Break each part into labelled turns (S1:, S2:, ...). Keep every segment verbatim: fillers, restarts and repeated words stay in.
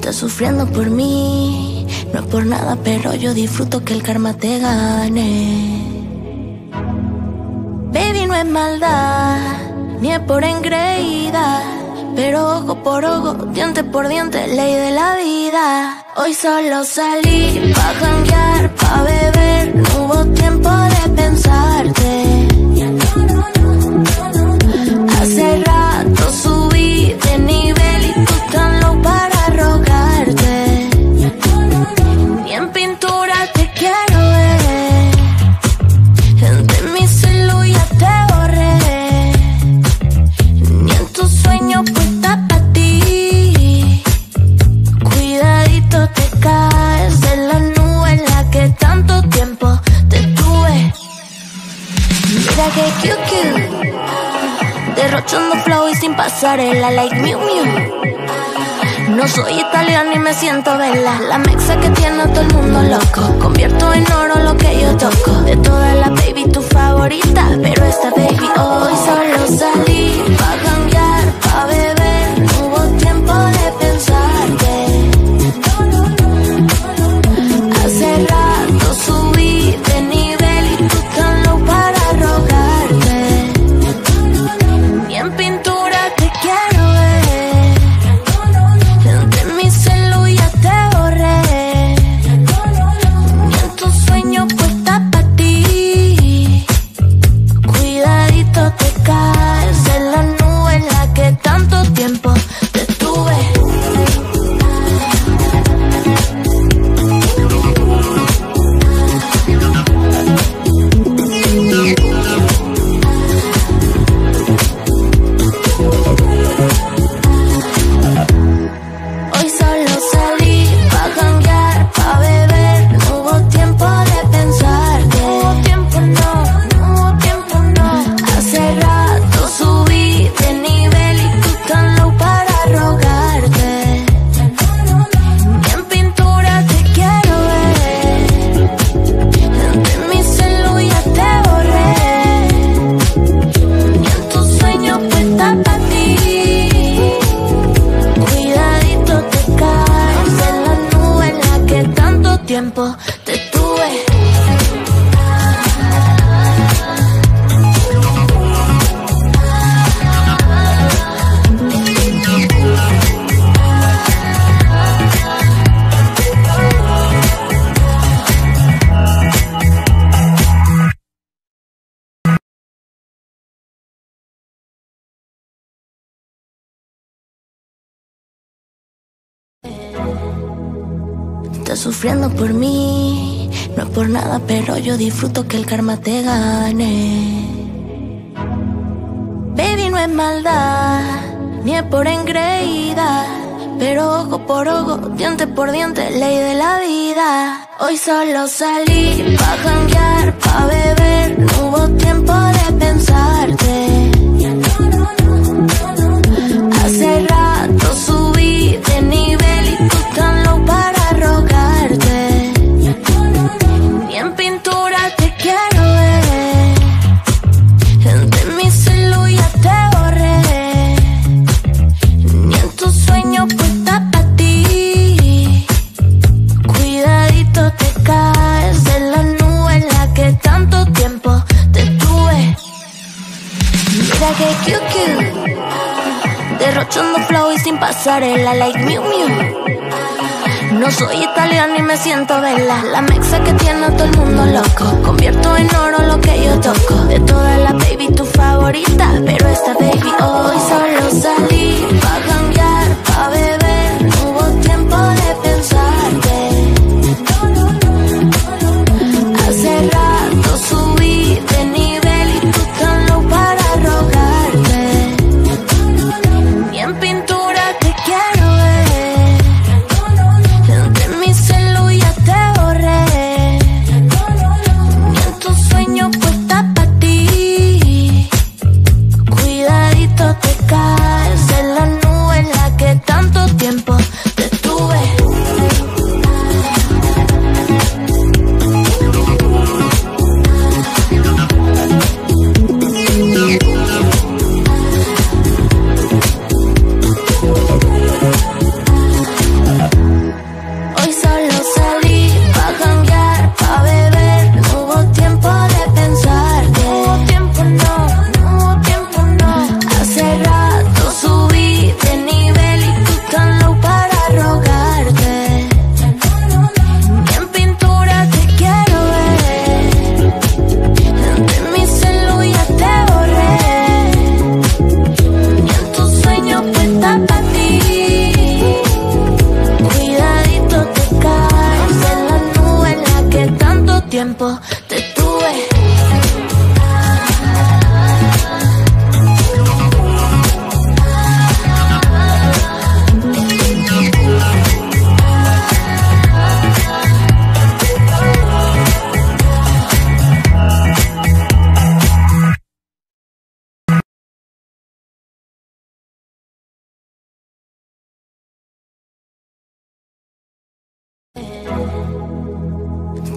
S1: Estás sufriendo por mí, no es por nada, pero yo disfruto que el karma te gane. Baby, no es maldad, ni es por engreída, pero ojo por ojo, diente por diente, ley de la vida. Hoy solo salí pa' janguear, pa' beber, no hubo tiempo de pensarte. Hace rato subí de nivel y tú tan low para rogarte. Ni en pintura te quiero ver, de mi celu ya te borré. Ni en tus sueños puesta pa' ti. Cuidadito te caes de la nube en la que tanto tiempo te tuve. Mira que cute, derrochando flow y sin pasarela, like Miu Miu. No soy italiana y me siento vela, la mexa que tiene a todo el mundo loco. Convierto en oro lo que yo toco. De todas las baby tu favorita, pero esta baby hoy solo salí pa' cambiar, pa' beber, no hubo tiempo de pensarte. Hace rato subí de nivel y tú tan low para rogarte. Ni en pintura te quiero ver, de mi celu ya te borré. Ni en tus sueños puesta pa' ti. Cuidadito te caes de la nube en la que tanto tiempo te tuve. Hoy solo salí pa' janguear, pa' beber, no hubo tiempo de pensarte. No hubo tiempo, no, no hubo tiempo, no. Hace rato subí de nivel y tú tan low para rogarte. Ni en pintura te quiero ver, de mi celu ya te borré. Ni en tus sueños puesta pa' ti. Cuidadito te caes de la nube en la que tanto tiempo te tuve. Estás sufriendo por mí, no es por nada, pero yo disfruto que el karma te gane. Baby, no es maldad, ni es por engreída, pero ojo por ojo, diente por diente, ley de la vida. Hoy solo salí pa' janguear, pa' beber, no hubo tiempo de pensarte. Hace rato subí de nivel y tú tan low para rogarte. Ni en pintura te quiero ver, de mi celu ya te borré. Ni en tus sueños puesta pa' ti. Cuidadito te caes de la nube en la que tanto tiempo te tuve. Mira que cute, derrochando flow y sin pasarela, like Miu Miu. No soy italiana y me siento vela, la mexa que tiene a todo el mundo loco. Convierto en oro lo que yo toco. De todas las baby tu favorita, pero esta baby hoy solo salí pa' cambiar, pa' beber, no hubo tiempo de pensarte. Hace rato subí de nivel y tú tan low para rogarte. Ni en pintura te quiero ver, de mi celu ya te borré. Ni en tus sueños puesta pa' ti. Cuidadito te caes de la nube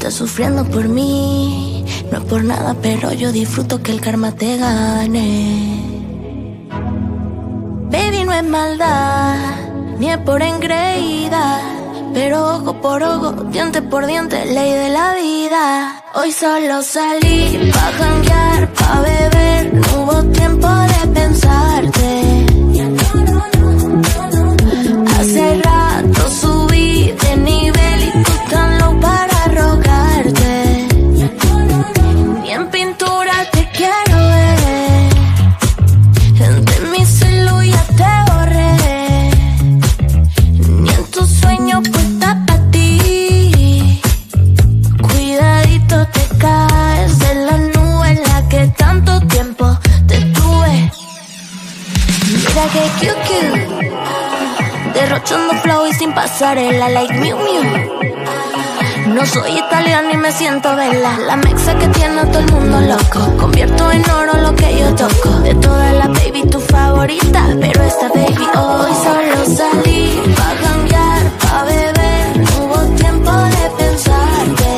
S1: Estás sufriendo por mí, no es por nada, pero yo disfruto que el karma te gane. Baby, no es maldad, ni es por engreída, pero ojo por ojo, diente por diente, ley de la vida. Hoy solo salí pa' janguear, pa' beber, no hubo tiempo de pensarte. Hace rato subí de nivel y tú tan low para rogarte. Ni en pintura te quiero ver, de mi celu ya te borré. Ni en tus sueños puesta pa' ti. Cuidadito te caes de la nube en la que tanto tiempo te tuve. Mira que cute, derrochando flow y sin pasarela, like Miu Miu. No soy italiana y me siento vela, la mexa que tiene a todo el mundo loco. Convierto en oro lo que yo toco. De todas las baby tu favorita, pero esta baby hoy solo salí pa' janguear, pa' beber, no hubo tiempo de pensarte.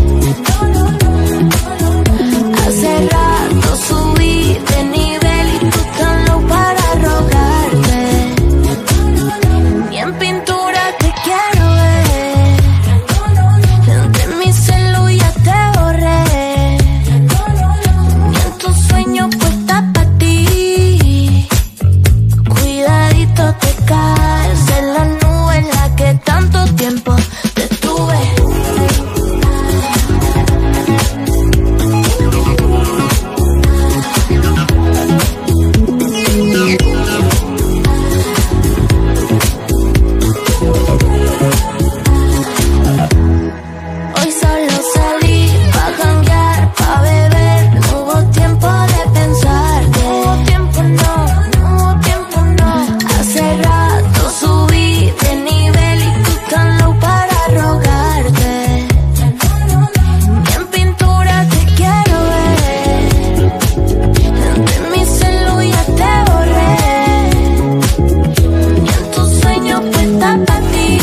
S1: Hace rato subí de nivel y tú tan low para rogarte. Ni en pintura te quiero ver, de mi celu ya te borré. Ni en tus sueños puesta pa' ti. Cuidadito te caes de la nube en la que tanto tiempo te tuve. Hoy solo salí pa' janguear, pa' beber, no hubo tiempo de pensarte. No hubo tiempo, no, no hubo tiempo, no. Hace rato subí de nivel y tú tan low para rogarte. Ni en pintura te quiero ver, de mi celu ya te borré. Ni en tus sueños puesta pa' ti.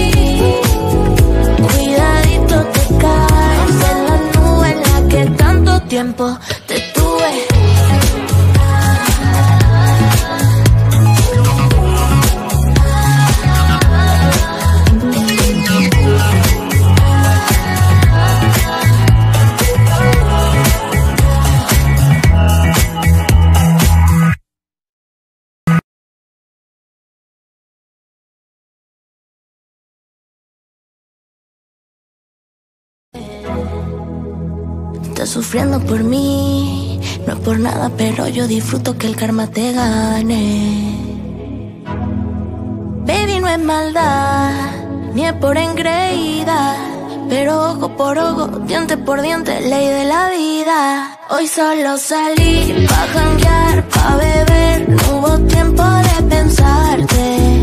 S1: Cuidadito te caes de la nube en la que tanto tiempo te tuve. Estás sufriendo por mí, no es por nada, pero yo disfruto que el karma te gane. Baby, no es maldad, ni es por engreída, pero ojo por ojo, diente por diente, ley de la vida. Hoy solo salí pa' janguear, pa' beber, no hubo tiempo de pensarte.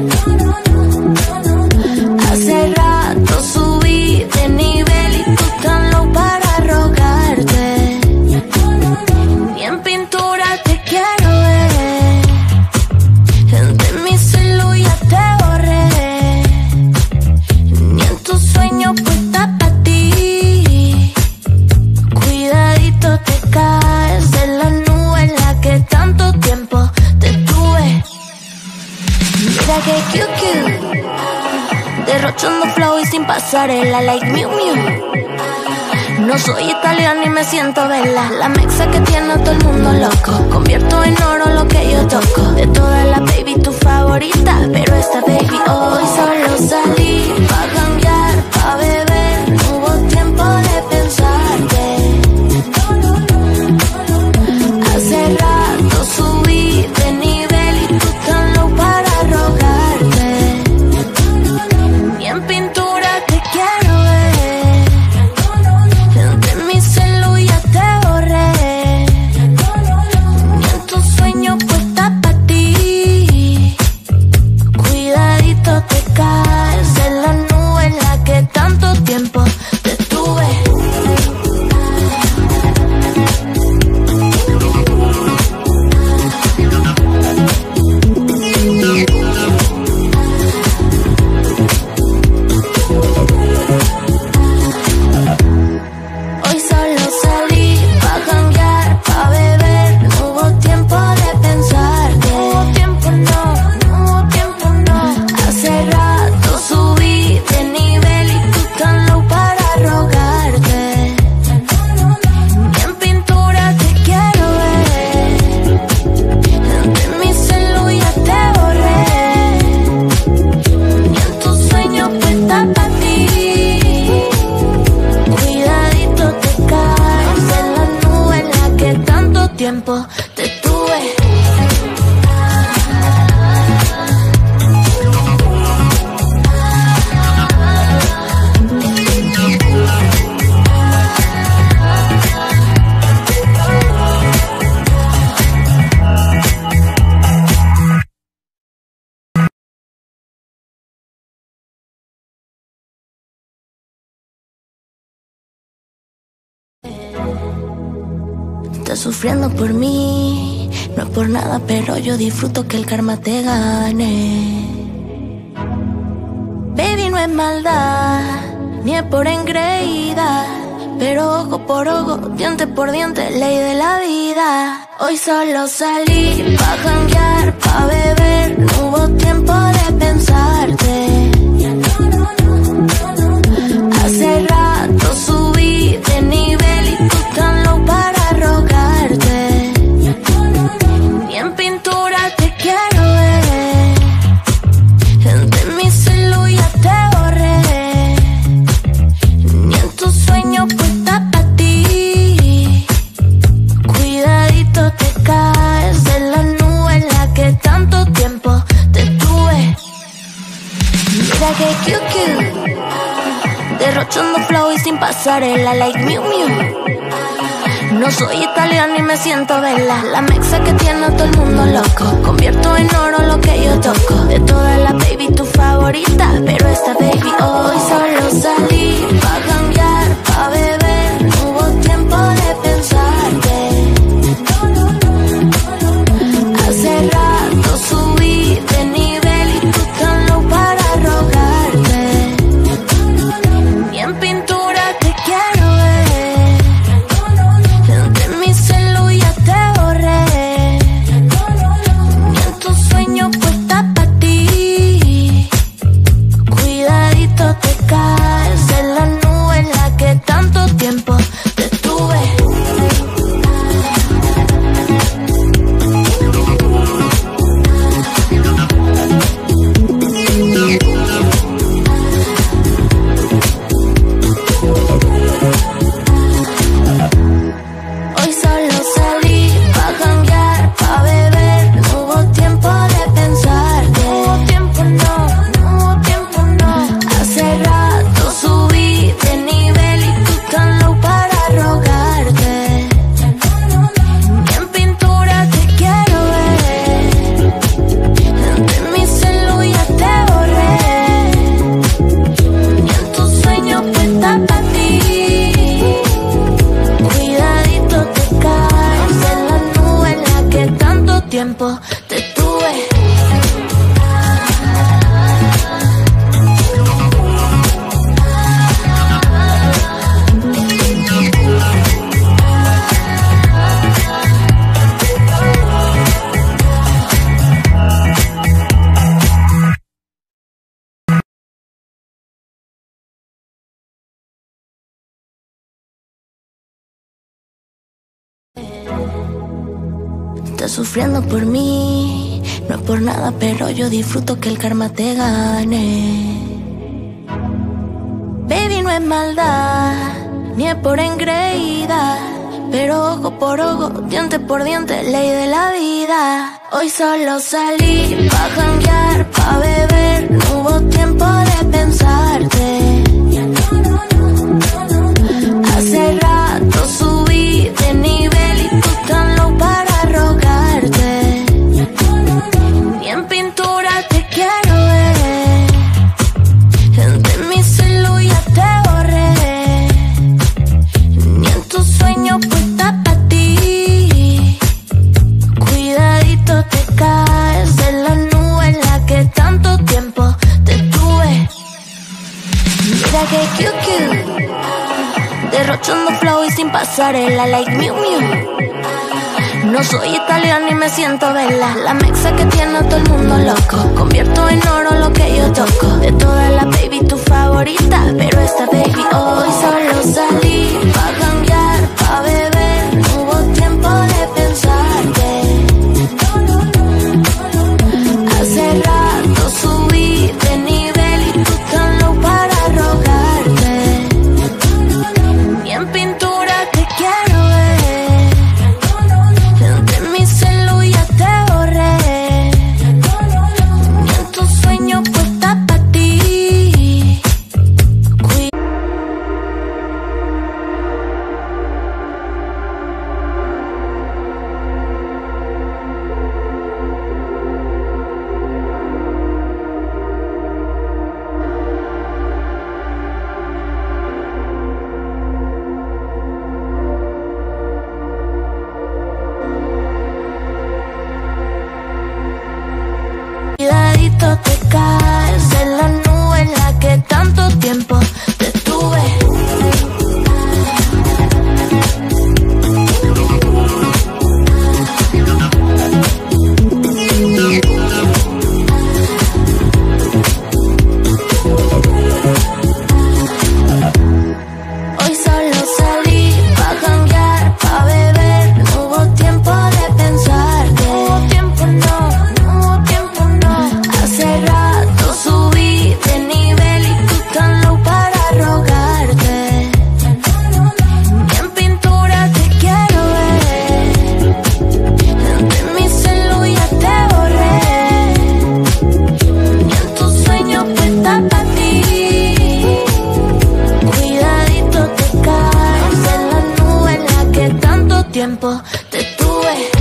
S1: Hace rato subí de nivel y tú tan low para rogarte. Ni en pintura te quiero ver, de mi celu ya te borré. Ni en tus sueños puesta pa' ti. Cuidadito te caes de la nube en la que tanto tiempo te tuve. Mira que cute, derrochando flow y sin pasarela, like Miu Miu. No soy italiana y me siento vela, la mexa que tiene a todo el mundo loco. Convierto en oro lo que yo toco. De todas las baby tu favorita, pero esta baby hoy solo salí pa' janguear, pa' beber, no hubo tiempo de pensarte. Hace rato subí de nivel y tú tan low para rogarte. Ni en pintura te quiero ver, de mi celu ya te borré. Ni en tus sueños puesta pa' ti. Cuida Estás sufriendo por mí, no es por nada, pero yo disfruto que el karma te gane. Baby, no es maldad, ni es por engreída, pero ojo por ojo, diente por diente, ley de la vida. Hoy solo salí pa' janguear, pa' beber, no hubo tiempo de pensarte. Hace rato subí de nivel y tú tan low para rogarte. Ni en pintura te quiero ver, de mi celu ya te borré. Ni en tus sueños puesta pa' ti. Cuidadito te caes de la nube en la que tanto tiempo te tuve. Mira que cute, derrochando flow y sin pasarela, like Miu Miu. No soy italiana y me siento vela, la mexa que tiene a todo el mundo loco. Convierto en oro lo que yo toco. De todas las baby tu favorita, pero esta baby hoy solo salí pa' cambiar, pa' beber, no hubo tiempo de pensarte. Hace rato subí de nivel y tú tan low para rogarte. Ni en pintura te quiero ver, de mi celu ya te borré. Ni en tus sueños puesta pa' ti. Cuidadito te caes de la nube en la que tanto tiempo te tuve. Hoy solo salí pa' janguear, pa' beber, no hubo tiempo de pensarte. No hubo tiempo, no, no hubo tiempo, no. Hace rato subí de nivel y tú tan low para rogarte. Ni en pintura te quiero ver, de mi celu ya te borré. Ni en tus sueños puesta pa' ti. Cuidadito te caes de la nube en la que tanto tiempo te tuve. Estás sufriendo por mí, no es por nada, pero yo disfruto que el karma te gane. Baby, no es maldad, ni es por engreída, pero ojo por ojo, diente por diente, ley de la vida. Hoy solo salí pa' janguear, pa' beber, no hubo tiempo de pensarte. Hace rato subí de nivel y tú tan low para rogarte. Ni en pintura te quiero ver, de mi celu ya te borré. Ni en tus sueños puesta pa' ti. Cuidadito te caes de la nube en la que tanto tiempo te tuve. Mira que cute, derrochando flow y sin pasarela, like Miu Miu. No soy italiana y me siento vela, la mexa que tiene a todo el mundo loco. Convierto en oro lo que yo toco. De todas las baby tu favorita, pero esta baby hoy solo salí pa' janguear, pa' beber, no hubo tiempo de pensarte. Hace rato subí de nivel y tú tan low para rogarte. Ni en pintura te quiero ver, de mi celu ya te borré. Ni en tus sueños puesta pa' ti. Cuidadito te caes de la nube en la que tanto tiempo te tuve. Hoy solo salí pa' janguear, pa' beber. No hubo tiempo de pensarte. No hubo tiempo, no, no hubo tiempo, no. Hace rato subí de nivel y tú tan low para rogarte. Y en pintura te quiero ver. De mi celu ya te borré. Y en tus sueños puesta pa' ti. Cuidadito te caes en la nube en la que tanto tiempo te tuve.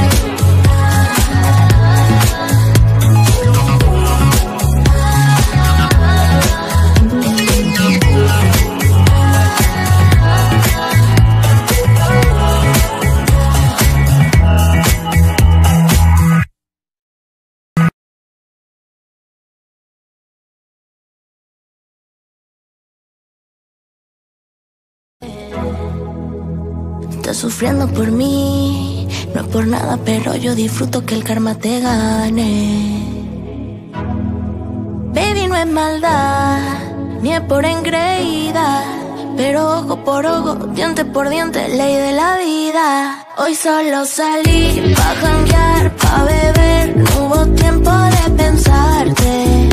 S1: Estás sufriendo por mí, no es por nada, pero yo disfruto que el karma te gane. Baby, no es maldad, ni es por engreída, pero ojo por ojo, diente por diente, ley de la vida. Hoy solo salí pa' janguear, pa' beber, no hubo tiempo de pensarte.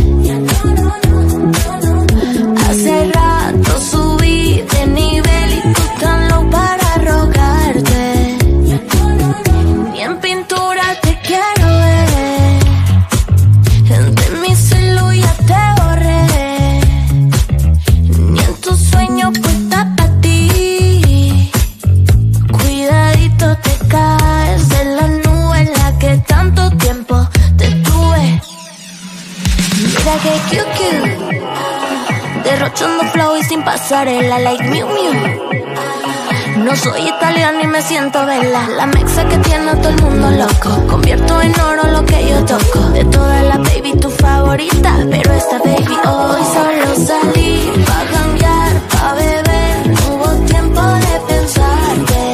S1: Hace rato subí de nivel y tú tan low para rogarte. Y en pintura te quiero ver. De mi celu ya te borré. Ni en tus sueños puesta pa' ti. Cuidadito te caes de la nube en la que tanto tiempo te tuve. Mira que cute, derrochando flow y sin pasarela, like Miu Miu. No soy italiana y me siento vela. La mexa que tiene a todo el mundo loco. Convierto en oro lo que yo toco. De todas las baby tu favorita, pero esta baby hoy solo salí pa' janguear, pa' beber. No hubo tiempo de pensarte.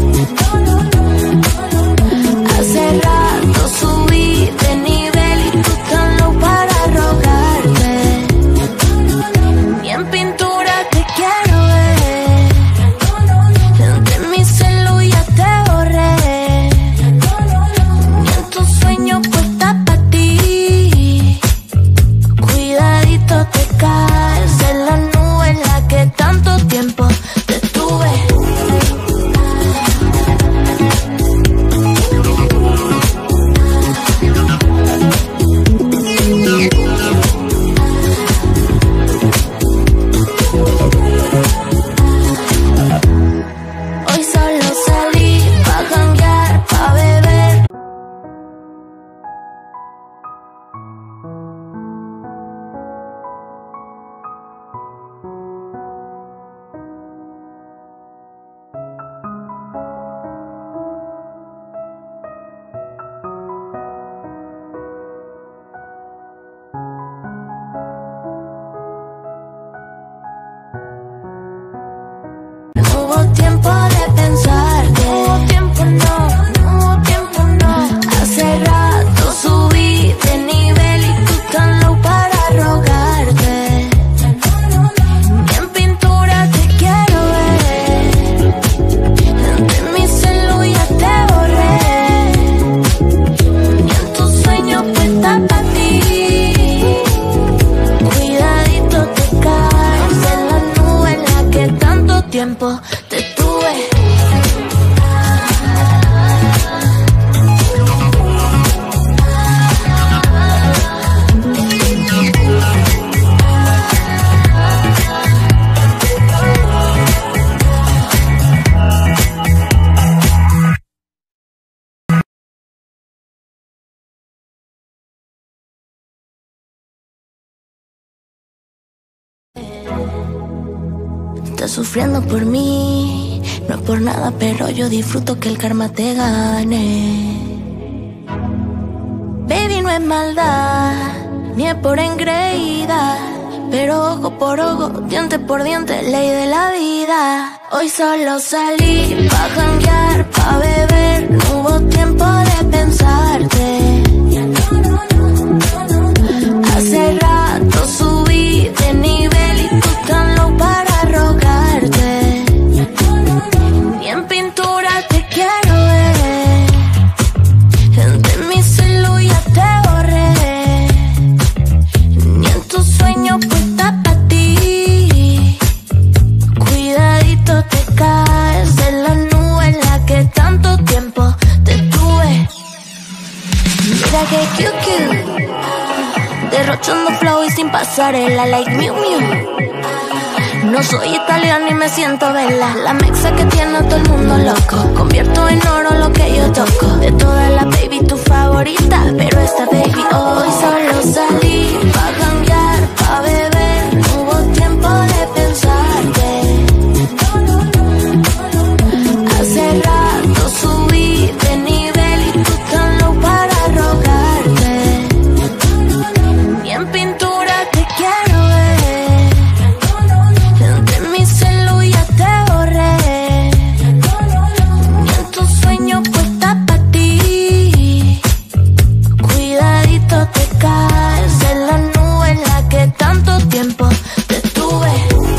S1: Hace rato subí de nivel y tú tan low para rogarte. Y en pintura te quiero ver. De mi celu ya te borré. Y en tus sueños puesta pa' ti. Cuidadito te caes de la nube en la que tanto tiempo te tuve. Hoy solo salí pa' janguear, pa' beber. No hubo tiempo de pensarte. No hubo tiempo, no, no hubo tiempo, no. Hace rato subí de nivel y tú tan low para rogarte. Y en pintura te quiero ver. De mi celu ya te borré. Y en tus sueños puesta pa' ti. Cuidadito te caes en la nube en la que tanto tiempo te tuve. Estás sufriendo por mí, no es por nada, pero yo disfruto que el karma te gane. Baby, no es maldad, ni es por engreída, pero ojo por ojo, diente por diente, ley de la vida. Hoy solo salí pa' janguear, pa' beber, no hubo tiempo de pensarte. Hace rato subí de nivel y tú tan low para rogarte. Ni en pintura te quiero ver, de mi celu ya te borré. Ni en tus sueños puesta pa' ti. Cuidadito te caes de la nube en la que tanto tiempo te tuve. Mira que cute, cute, derrochando flow y sin pasarela, like Miu Miu. No soy italiana y me siento vela, la mexa que tiene a todo el mundo loco. Convierto en oro lo que yo toco. De todas las baby tu favorita, pero esta baby hoy solo salí pa' janguear, pa' beber, no hubo tiempo de pensarte. Hace rato subí de nivel y tú tan low para rogarte. Ni en pintura te quiero ver, de mi celu ya te borré. Ni en tus sueños puesta pa' ti. Cuidadito te caes de la nube en la que tanto tiempo te tuve.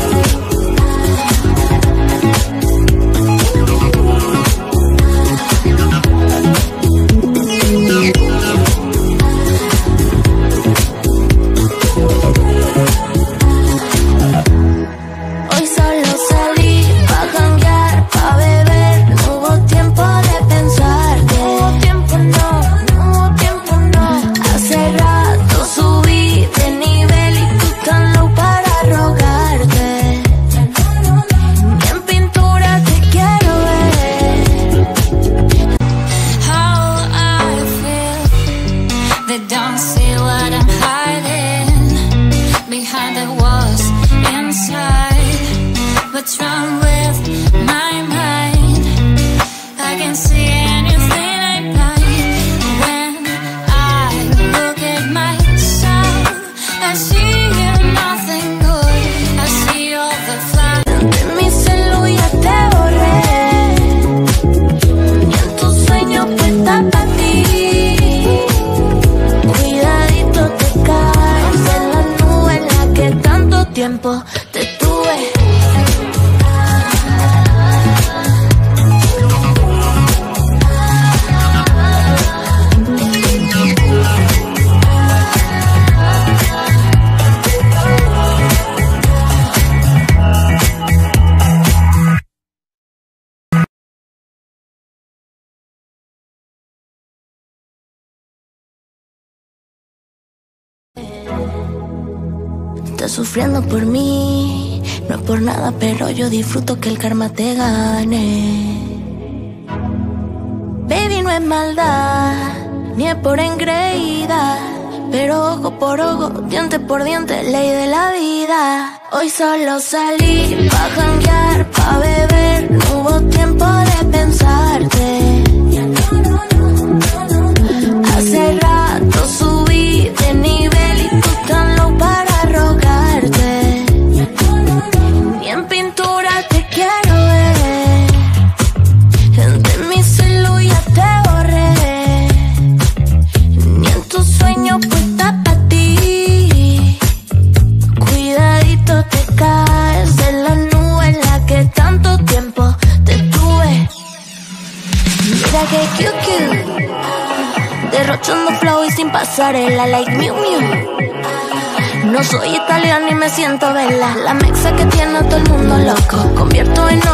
S1: Hoy solo salí pa' janguear, pa' beber, no hubo tiempo de pensarte. No hubo tiempo, no, no hubo tiempo, no. Hace rato subí de nivel y tú tan low para rogarte. Ni en pintura te quiero ver.
S2: How I feel, they don't see what I'm hiding behind the walls inside. What's wrong with my mind? I can see anything I blind. When I look at myself, I see nothing good. I see all the flaws.
S1: De mi celu ya te borré. Ni en tus sueños puesta pa' ti. Cuidadito te caes de la nube en la que tanto tiempo te tuve. Estás sufriendo por mí, no es por nada, pero yo disfruto que el karma te gane. Baby, no es maldad, ni es por engreída, pero ojo por ojo, diente por diente, ley de la vida. Hoy solo salí pa' janguear, pa' beber, no hubo tiempo de pensarte. Hace rato subí de nivel y tú tan low para rogarte. Ni en pintura te quiero ver, de mi celu ya te borré. Ni en tus sueños puesta pa' ti. Cuidadito te caes de la nube en la que tanto tiempo te tuve. Mira que cute, cute, derrochando flow y sin pasarela, like Miu Miu. No soy italiana y me siento vela, la mexa que tiene a todo el mundo loco. Convierto en